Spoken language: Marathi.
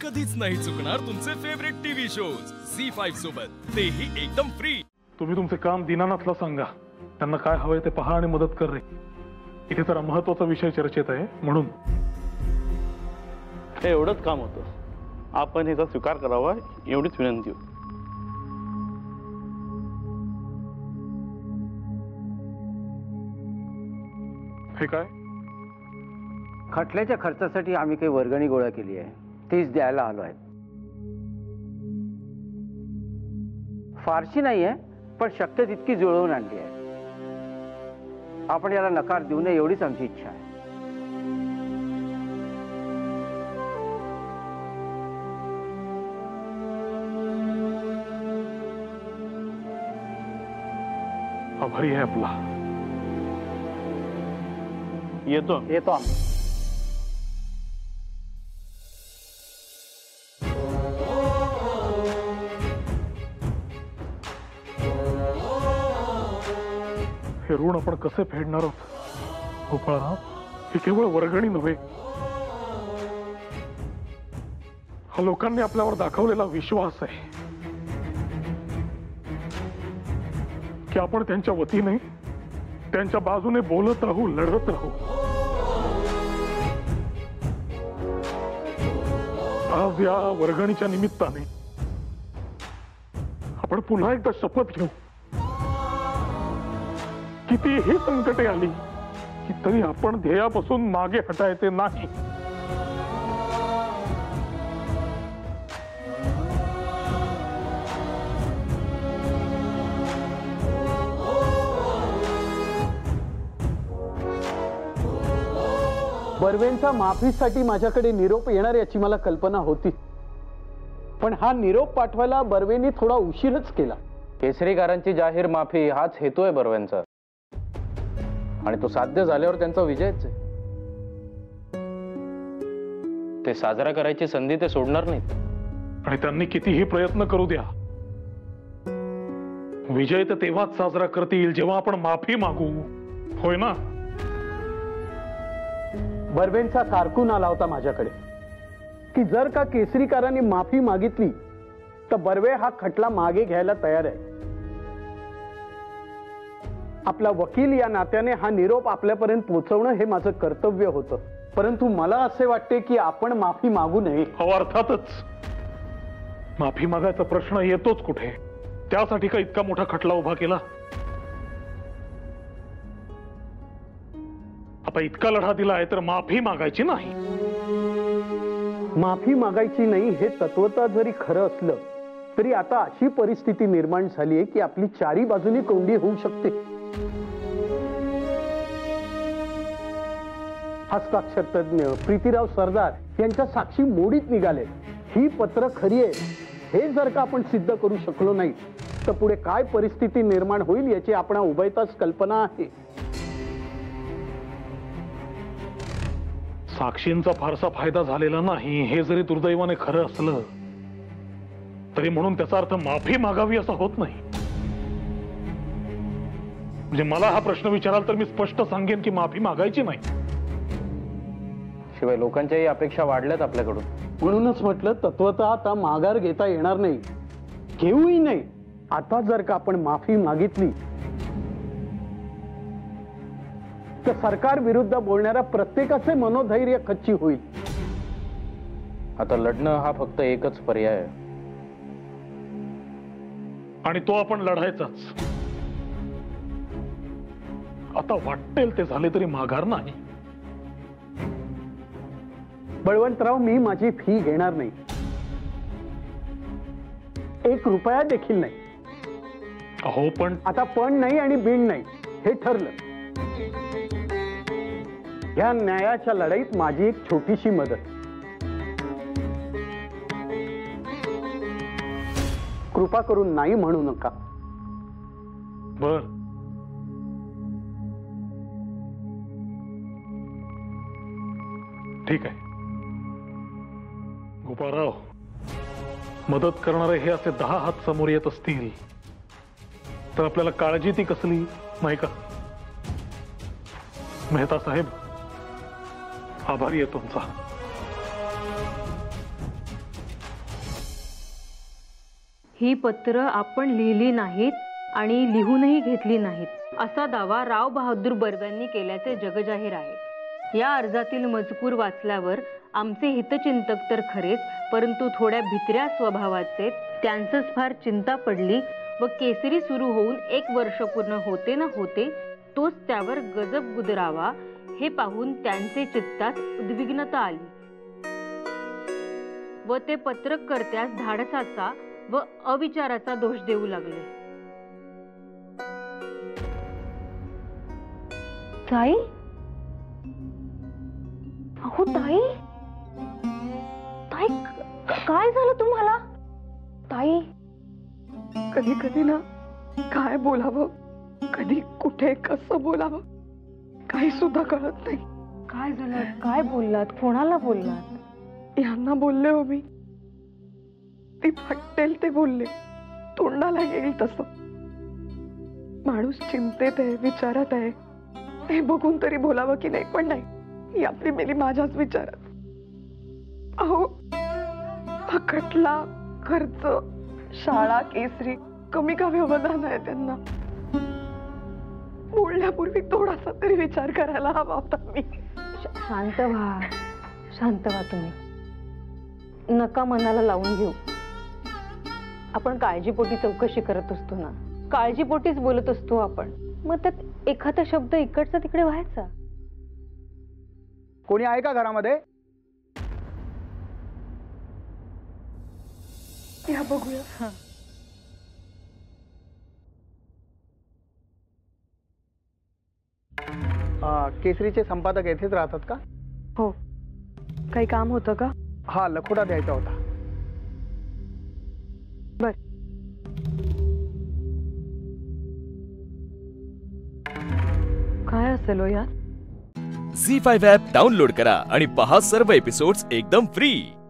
कधीच नाही चुकणार तुमचे फेवरेट टीव्ही शोज झी5 सोबत, तेही एकदम फ्री। तुम्ही तुमचे काम दीनानाथला सांगा, त्यांना काय हवंय ते पहा आणि मदत कर रे। इथे जरा महत्त्वाचा विषय चर्चेत आहे म्हणून हे एवढंच काम होतं, आपण ह्याचा स्वीकार करावा एवढीच विनंती होती। हे काय? खटल्याच्या खर्चासाठी आम्ही काही वर्गणी गोळा केली आहे, तीच द्यायला आलो आहे। फारशी नाही आहे, पण शक्य तितकी जुळवून आणली आहे। आपण याला नकार देऊ नये एवढीच आमची इच्छा आहे। आभारी आहे आपला। येतो आम्ही। हे ऋण आपण कसे फेडणार आहोत गोपाळराव? हे केवळ वर्गणी नव्हे, हा लोकांनी आपल्यावर दाखवलेला विश्वास आहे की आपण त्यांच्या वतीने त्यांच्या बाजूने बोलत राहू, लढत राहू। आज या वर्गणीच्या निमित्ताने आपण पुन्हा एकदा शपथ घेऊ, कितीही संकटे आली की तरी आपण ध्येयापासून मागे हटायचे नाही। बर्वेंचा माफीसाठी माझ्याकडे निरोप येणार याची मला कल्पना होती, पण हा निरोप पाठवायला बर्वेंनी थोडा उशीरच केला। केसरीकरांची जाहीर माफी हाच हेतू आहे बर्वेंचा, आणि तो साध्य झाल्यावर त्यांचा विजयच आहे। ते साजरा करायची संधी ते सोडणार नाहीत। आणि त्यांनी कितीही प्रयत्न करू द्या, विजय तर तेव्हाच साजरा करतील जेव्हा आपण माफी मागू, होय ना? बर्वेंचा कारकून आला होता माझ्याकडे की जर का केसरीकरांनी माफी मागितली तर बर्वे हा खटला मागे घ्यायला तयार आहे। आपला वकील या नात्याने हा निरोप आपल्यापर्यंत पोहोचवणं हे माझं कर्तव्य होतं, परंतु मला असे वाटते की आपण माफी मागू नये। हो, अर्थातच माफी मागायचा प्रश्न येतोच कुठे? त्यासाठी का इतका मोठा खटला उभा केला? आता इतका लढा दिला आहे तर माफी मागायची नाही। माफी मागायची नाही हे तत्वतः जरी खरं असलं तरी आता अशी परिस्थिती निर्माण झाली आहे की आपली चारी बाजूनी कोंडी होऊ शकते। हस्ताक्षर तज्ञ प्रीतीराव सरदार यांच्या साक्षी मोडीत निघाले। ही पत्र खरी आहे हे जर का आपण सिद्ध करू शकलो नाही तर पुढे काय परिस्थिती निर्माण होईल याची आपण उभयताच कल्पना आहे। साक्षींचा फारसा फायदा झालेला नाही हे जरी दुर्दैवाने खरं असलं तरी म्हणून त्याचा अर्थ माफी मागावी असा होत नाही। म्हणजे मला हा प्रश्न विचाराल तर मी स्पष्ट सांगेन की माफी मागायची नाही। शिवाय लोकांच्याही अपेक्षा वाढल्यात आपल्याकडून, म्हणूनच म्हटलं तत्वतः आता माघार घेता येणार नाही, घेऊही नाही। आता जर का आपण माफी मागितली तर सरकार विरुद्ध बोलणाऱ्या प्रत्येकाचे मनोधैर्य खच्ची होईल। आता लढणं हा फक्त एकच पर्याय आहे, आणि तो आपण लढायचाच। आता वाटेल ते झाले तरी माघार नाही। बळवंतराव, मी माझी फी घेणार नाही, 1 रुपया देखील नाही। अहो पण आता पण नाही आणि बिन नाही हे ठरलं। या न्यायाच्या लढाईत माझी एक छोटीशी मदत, कृपा करून नाही म्हणू नका। बर, ठीक आहे गोपाळराव, मदत करणारे हे असे 10 हात समोर येत असतील तर आपल्याला काळजी ती कसली नाही का? मेहता साहेब, आभारी आहे तुमचा। ही पत्र आपण लिहिली नाहीत आणि लिहूनही घेतली नाहीत असा दावा राव बहादूर बर्व्यांनी केल्याचे जगजाहीर आहे. या अर्जातील मजकूर वाचल्यावर आमचे हितचिंतक तर खरेच, परंतु थोड्या भित्र्या स्वभावाचे त्यांचंच फार चिंता पडली व केसरी सुरू होऊन 1 वर्ष पूर्ण होते न होते तोच त्यावर गजब गुदरावा हे पाहून त्यांचे चित्तात उद्विग्नता आली व ते पत्रकर्त्यास धाडसाचा व अविचाराचा दोष देऊ लागले. ताई, अहो ताई, ताई काय झालं तुम्हाला? ताई, कधी कधी ना काय बोलावं, कधी कुठे कसं बोलावं काही सुद्धा कळत नाही. काय झालं? काय बोललात? कोणाला बोललात? यांना बोलले हो मी. ती वाटेल ते बोलले, तोंडाला येईल तसं. माणूस चिंतेत आहे, विचारात आहे, हे बघून तरी बोलावं की नाही, पण नाही, ही आपली मेली माझ्याच विचारात. अहो, हा खटला, खर्च, शाळा, केसरी कमी का व्यवधान आहे त्यांना? बोलण्यापूर्वी थोडासा तरी विचार करायला हवा होता मी. शांत व्हा, शांत व्हा तुम्ही. नका मनाला लावून घेऊ. आपण काळजीपोटी चौकशी करत असतो ना, काळजीपोटीच बोलत असतो आपण. मग त्यात एखादा शब्द इकडचा तिकडे व्हायचा. कोणी आहे का घरामध्ये? या बघूया. केसरीचे संपादक येथेच राहतात का? हो. काही काम होतं का? हा, लखोटा द्यायचा होता. बर. काय असेल हो यात? झी5 ॲप डाउनलोड करा आणि पहा सर्व एपिसोड्स एकदम फ्री.